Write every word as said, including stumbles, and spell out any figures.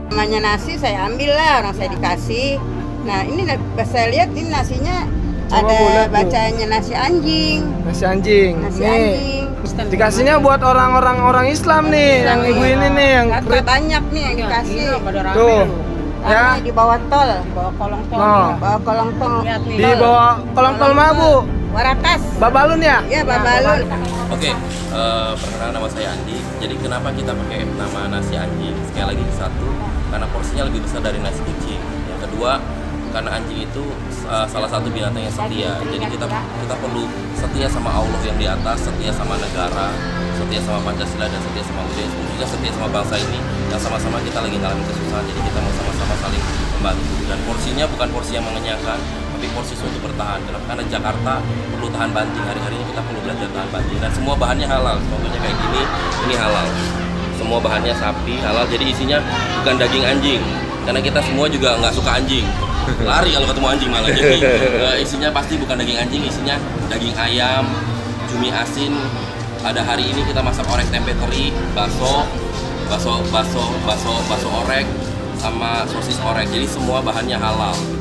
Namanya nasi saya ambil lah, orang saya dikasih. Nah ini saya lihat ini nasinya Coba ada boleh, Bu. bacanya nasi anjing. Nasi anjing. Nasi nih. anjing. Dikasihnya buat orang-orang orang Islam nih, yang ibu ini nih yang Kata krit. banyak nih yang dikasih. Tuh. Rame Ya. di bawah tol, Bawa kolong tol. No. bawah kolong tol. Lihat nih. Di bawah kolong tol mana, Bu? Warakas. Babalun ya? Ya Babalun. Oke, eh, perkenalkan nama saya Andi. Jadi kenapa kita pakai nama nasi anjing? Sekali lagi satu, karena porsinya lebih besar dari nasi kucing. Yang kedua, karena anjing itu uh, salah satu binatang yang setia. Jadi kita kita perlu setia sama Allah yang di atas, setia sama negara, setia sama Pancasila, dan setia sama budaya, juga setia sama bangsa ini. Yang sama-sama kita lagi ngalamin kesusahan, jadi kita mau sama-sama saling membantu. Dan porsinya bukan porsi yang mengenyangkan, tapi porsi untuk bertahan. Kenapa? Karena Jakarta perlu tahan banting. Hari-hari ini kita perlu belajar tahan banting. Dan semua bahannya halal. Contohnya kayak gini, ini halal. Semua bahannya sapi halal. Jadi isinya bukan daging anjing. Karena kita semua juga nggak suka anjing. Lari kalau ketemu anjing malah. Jadi uh, isinya pasti bukan daging anjing. Isinya daging ayam, cumi asin. Ada hari ini kita masak orek tempe teri, bakso, bakso, bakso, bakso, bakso orek, sama sosis orek. Jadi semua bahannya halal.